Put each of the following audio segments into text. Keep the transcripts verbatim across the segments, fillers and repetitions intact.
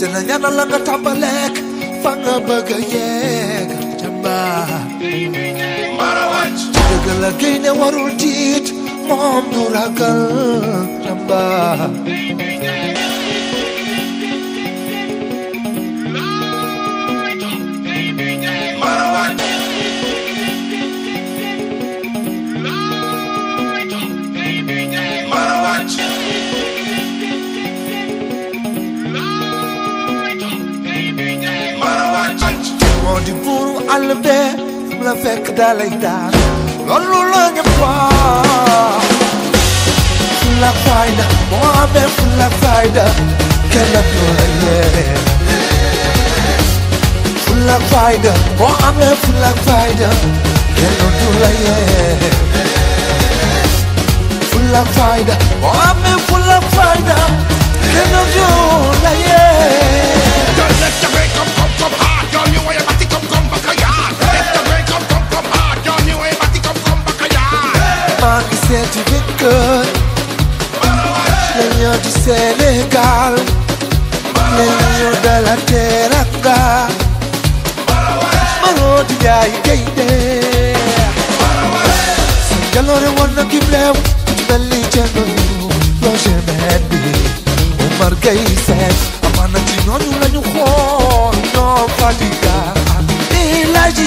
sena ñaanal la nga tàmbaleek fa nga bëgg a yegg jàmbaar mara wàcc dëgg la gaynde warul tiit moom du ragal jàmbaar mara wàcc mara wàcc moo di buuru àll bee fu la fekk dalay daan loolu la ñu faa fulla fayda moo amee fulla fayda kenn du la yee fulla fayda moo amee fulla fayda kenn du la yee fulla fayda moo amee fulla fayda kenn du la yee maa ngi seeti jëkkër la ñëw di Sénégal la ñëw de la teranga maroo di jaay gaynde sa jaloore woon na kim leew ci mel ni cengo yu loge meen bi Omar Gueye Seck amaana ci ñooñu la ñu xool ñoo fatiga ni la ji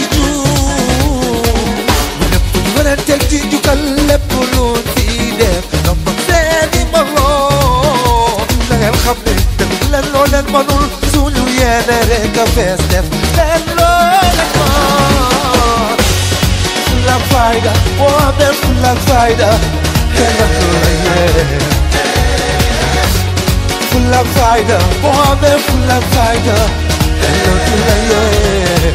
ren teg ci jukkal lépp lu fi def nomba seeni moroom na ngeen xam ne def leen loo leen mënul suñu yéene rek a fees def leen loo leen mën fulla fayda boo amee fulla fayda kenn du la yee fulla fayda boo amee fulla fayda kenn du la yee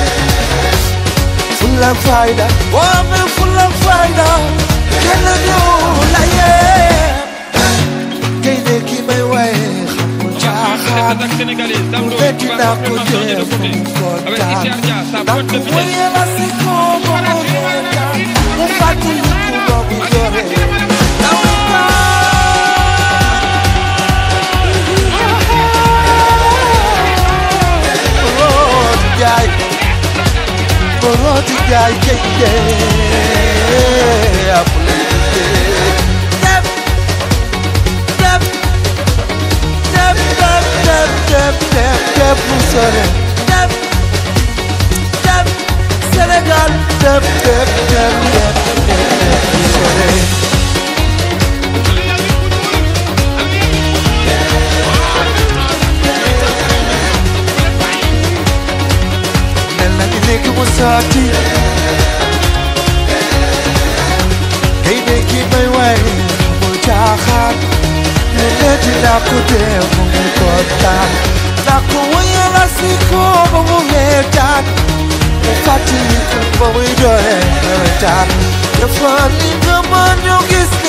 fulla fayda boo amee fulla fayda kenn du la yee gaynde ki may waye xamul caaxaan mu metti naa ko jéem mu kontaan ndax ku waye la si ko ba mu reetaan mu fàttali ku doomu yore Roti jai kenge apule tap tap tap tap tap tap tap tap musore tap tap Senegal tap tap tap tap tap musore Nigga was salty. Hey, they keep my way. Muchacha, you let it up to them. Mukota, nakuya la siko, mumuleta. Mufati, kumbawi dole, mumuleta. The funny, the man you kiss.